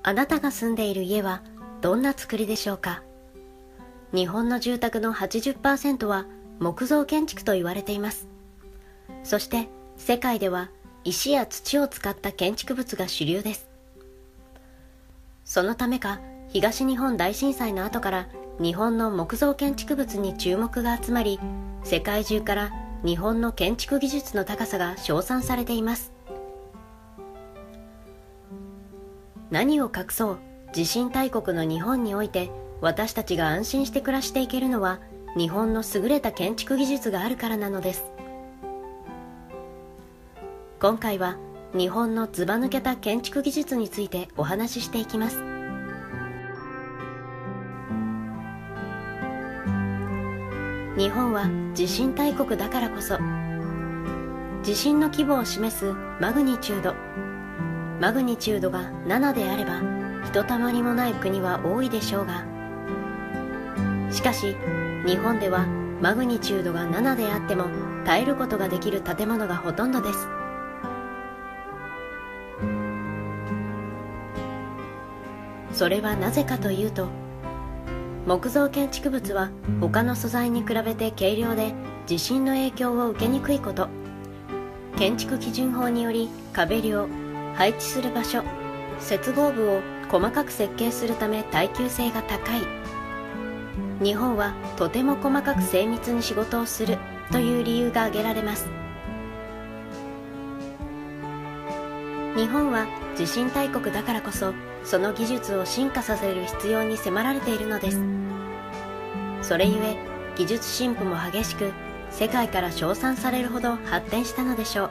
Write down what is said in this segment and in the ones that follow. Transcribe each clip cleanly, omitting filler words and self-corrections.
あなたが住んでいる家はどんな作りでしょうか。日本の住宅の 80% は木造建築と言われています。そして世界では石や土を使った建築物が主流です。そのためか、東日本大震災の後から日本の木造建築物に注目が集まり、世界中から日本の建築技術の高さが称賛されています。何を隠そう、地震大国の日本において私たちが安心して暮らしていけるのは日本の優れた建築技術があるからなのです。今回は日本のずば抜けた建築技術についてお話ししていきます。日本は地震大国だからこそ、地震の規模を示すマグニチュードが7であればひとたまりもない国は多いでしょうが、しかし日本ではマグニチュードが7であっても耐えることができる建物がほとんどです。それはなぜかというと、木造建築物は他の素材に比べて軽量で地震の影響を受けにくいこと、建築基準法により壁量、配置する場所、接合部を細かく設計するため耐久性が高い。日本はとても細かく精密に仕事をするという理由が挙げられます。日本は地震大国だからこそ、その技術を進化させる必要に迫られているのです。それゆえ技術進歩も激しく、世界から称賛されるほど発展したのでしょう。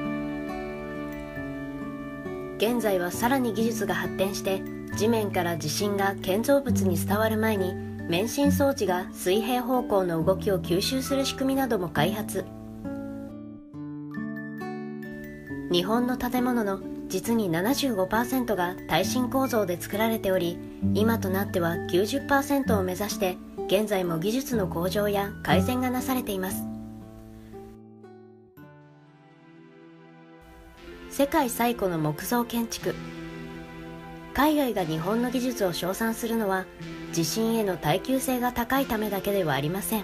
現在はさらに技術が発展して、地面から地震が建造物に伝わる前に免震装置が水平方向の動きを吸収する仕組みなども開発。日本の建物の実に 75% が耐震構造で作られており、今となっては 90% を目指して現在も技術の向上や改善がなされています。世界最古の木造建築。海外が日本の技術を称賛するのは地震への耐久性が高いためだけではありません。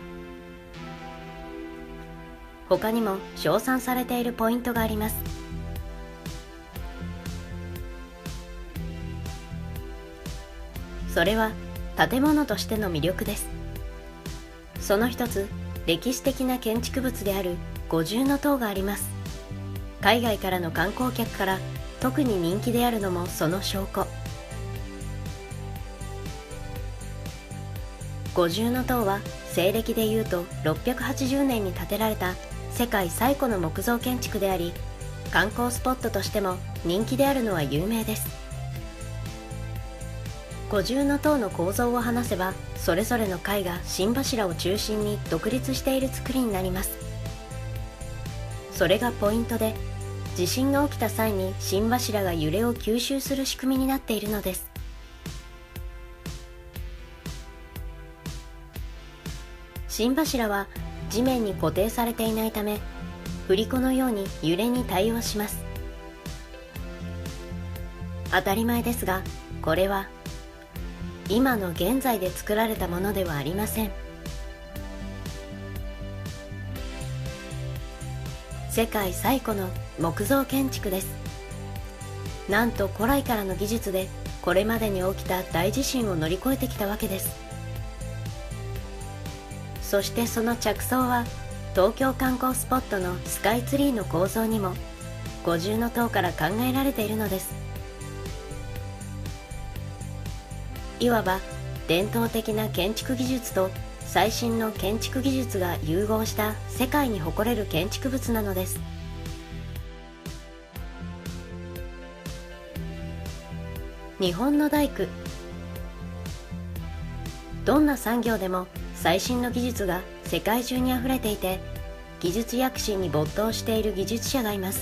他にも称賛されているポイントがあります。それは建物としての魅力です。その一つ、歴史的な建築物である五重塔があります。海外からの観光客から特に人気であるのもその証拠。五重塔は西暦でいうと680年に建てられた世界最古の木造建築であり、観光スポットとしても人気であるのは有名です。五重塔の構造を話せば、それぞれの階が心柱を中心に独立している作りになります。それがポイントで、地震が起きた際に心柱が揺れを吸収する仕組みになっているのです。心柱は地面に固定されていないため、振り子のように揺れに対応します。当たり前ですが、これは今の現在で作られたものではありません。世界最古の木造建築です。なんと古来からの技術でこれまでに起きた大地震を乗り越えてきたわけです。そしてその着想は東京観光スポットのスカイツリーの構造にも五重塔から考えられているのです。いわば伝統的な建築技術と最新の建築技術が融合した世界に誇れる建築物なのです。日本の大工。どんな産業でも最新の技術が世界中にあふれていて、技術躍進に没頭している技術者がいます。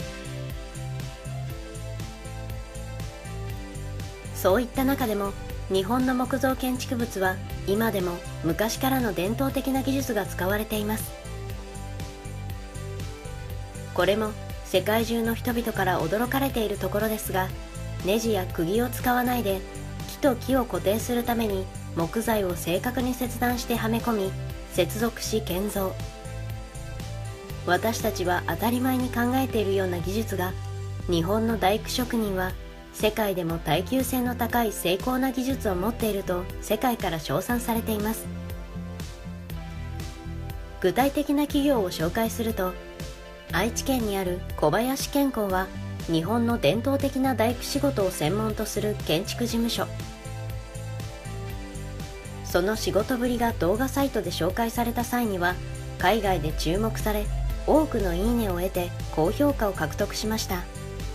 そういった中でも日本の木造建築物は今でも昔からの伝統的な技術が使われています。これも世界中の人々から驚かれているところですが、 ネジや釘を使わないで木と木を固定するために木材を正確に切断してはめ込み、接続し建造。私たちは当たり前に考えているような技術が、日本の大工職人は世界でも耐久性の高い精巧な技術を持っていると世界から称賛されています。具体的な企業を紹介すると、愛知県にある小林建工は日本の伝統的な大工仕事を専門とする建築事務所。その仕事ぶりが動画サイトで紹介された際には海外で注目され、多くのいいねを得て高評価を獲得しました。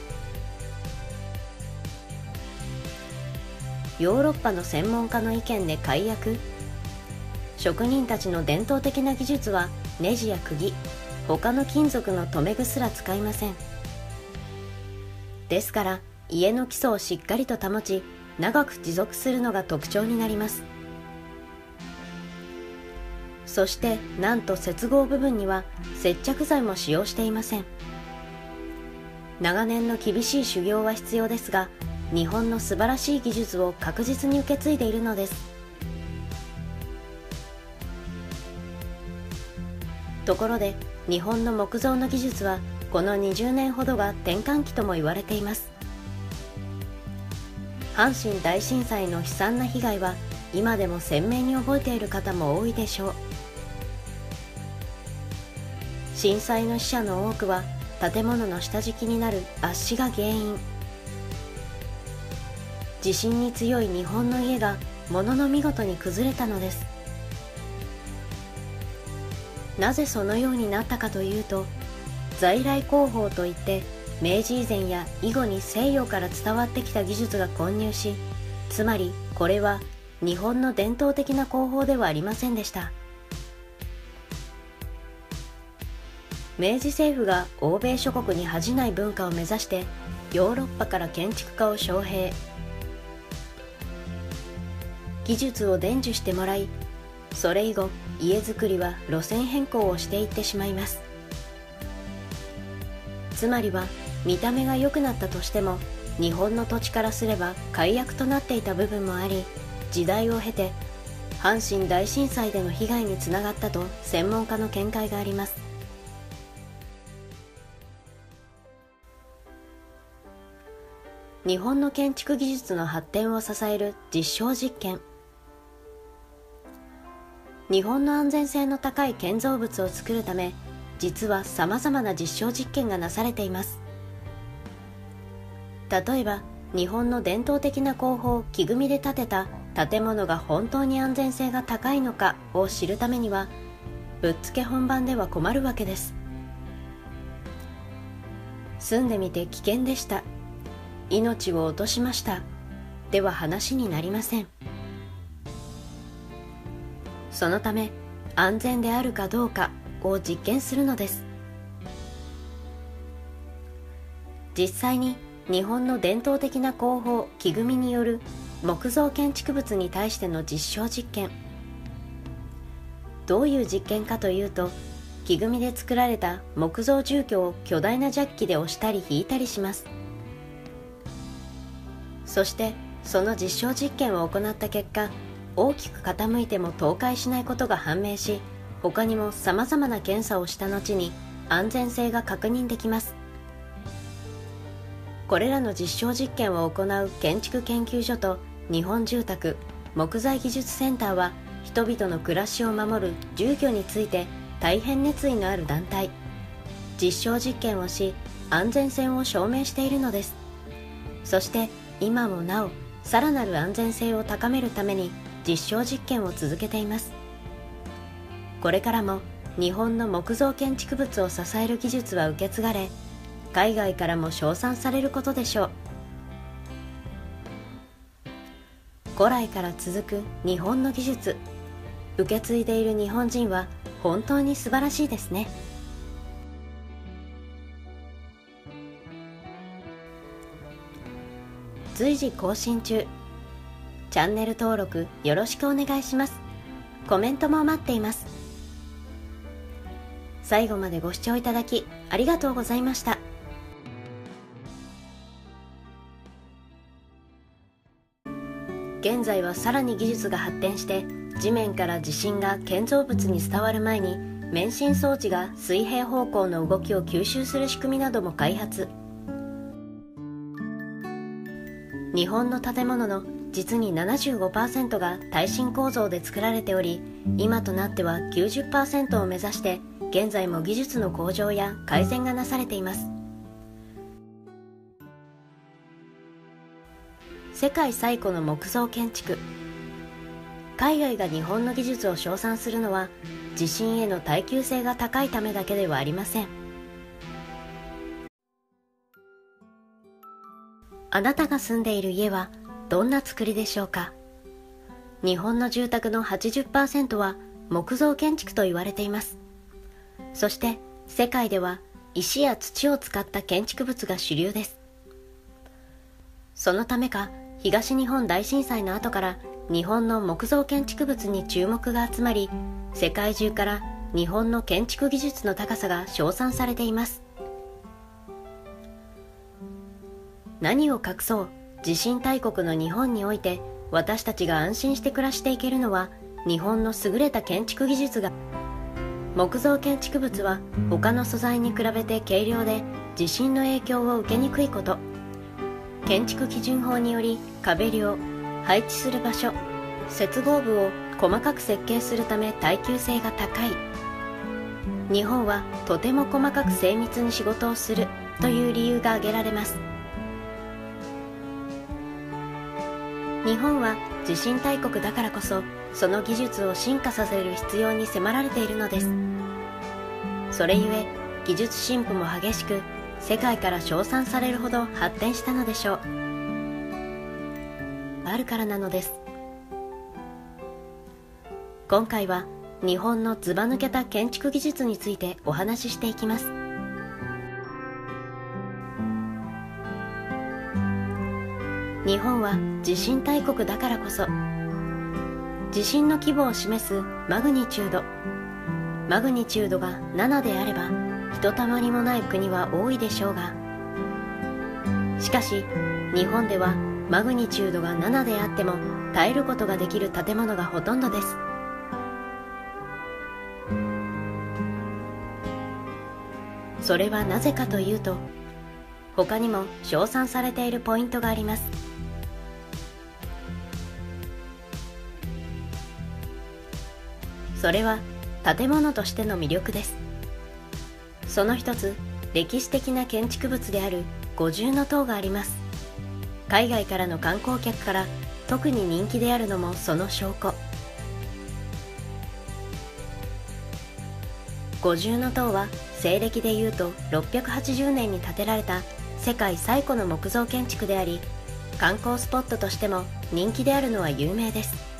ヨーロッパの専門家の意見で解約。職人たちの伝統的な技術はネジや釘、他の金属の留め具すら使いません。ですから家の基礎をしっかりと保ち、長く持続するのが特徴になります。そしてなんと接合部分には接着剤も使用していません。長年の厳しい修行は必要ですが、日本の素晴らしい技術を確実に受け継いでいるのです。ところで日本の木造の技術はこの20年ほどが転換期とも言われています。阪神大震災の悲惨な被害は今でも鮮明に覚えている方も多いでしょう。震災の死者の多くは建物の下敷きになる圧死が原因。地震に強い日本の家がものの見事に崩れたのです。なぜそのようになったかというと、在来工法といって明治以前や以後に西洋から伝わってきた技術が混入し、つまりこれは日本の伝統的な工法ではありませんでした。明治政府が欧米諸国に恥じない文化を目指してヨーロッパから建築家を招聘。技術を伝授してもらい、それ以後家づくりは路線変更をしていってしまいます。つまりは見た目が良くなったとしても日本の土地からすれば改悪となっていた部分もあり、時代を経て阪神大震災での被害につながったと専門家の見解があります。日本の建築技術の発展を支える実証実験。日本の安全性の高い建造物を作るため、実は様々な実証実験がなされています。例えば、日本の伝統的な工法木組みで建てた建物が本当に安全性が高いのかを知るためには、ぶっつけ本番では困るわけです。住んでみて危険でした。命を落としました。では話になりません。そのため安全であるかどうかを実験するのです。実際に日本の伝統的な工法木組みによる木造建築物に対しての実証実験。どういう実験かというと、木組みで作られた木造住居を巨大なジャッキで押したり引いたりします。そしてその実証実験を行った結果、大きく傾いても倒壊しないことが判明し、他にも様々な検査をした後に安全性が確認できます。これらの実証実験を行う建築研究所と日本住宅木材技術センターは、人々の暮らしを守る住居について大変熱意のある団体。実証実験をし安全性を証明しているのです。そして今もなおさらなる安全性を高めるために実証実験を続けています。これからも日本の木造建築物を支える技術は受け継がれ、海外からも称賛されることでしょう。古来から続く日本の技術、受け継いでいる日本人は本当に素晴らしいですね。随時更新中。チャンネル登録よろしくお願いします。コメントも待っています。最後までご視聴いただきありがとうございました。 現在はさらに技術が発展して、地面から地震が建造物に伝わる前に免震装置が水平方向の動きを吸収する仕組みなども開発。日本の建物の実に 75% が耐震構造で作られており、今となっては 90% を目指して現在も技術の向上や改善がなされています。世界最古の木造建築。海外が日本の技術を称賛するのは、地震への耐久性が高いためだけではありません。あなたが住んでいる家はどんな作りでしょうか。日本の住宅の 80% は木造建築と言われています。そして世界では石や土を使った建築物が主流です。そのためか、東日本大震災の後から日本の木造建築物に注目が集まり、世界中から日本の建築技術の高さが称賛されています。何を隠そう、地震大国の日本において私たちが安心して暮らしていけるのは、日本の優れた建築技術が。木造建築物は他の素材に比べて軽量で地震の影響を受けにくいこと、建築基準法により壁量、配置する場所、接合部を細かく設計するため耐久性が高い。日本はとても細かく精密に仕事をするという理由が挙げられます。日本は地震大国だからこそ、その技術を進化させる必要に迫られているのです。それゆえ技術進歩も激しく、世界から称賛されるほど発展したのでしょう。あるからなのです。今回は日本のずば抜けた建築技術についてお話ししていきます。日本は地震大国だからこそ、地震の規模を示すマグニチュードが7であれば、ひとたまりもない国は多いでしょうが、しかし日本ではマグニチュードが7であっても耐えることができる建物がほとんどです。それはなぜかというと、他にも称賛されているポイントがあります。それは建物としての魅力です。その一つ、歴史的な建築物である五重塔があります。海外からの観光客から特に人気であるのもその証拠。五重塔は西暦でいうと680年に建てられた世界最古の木造建築であり、観光スポットとしても人気であるのは有名です。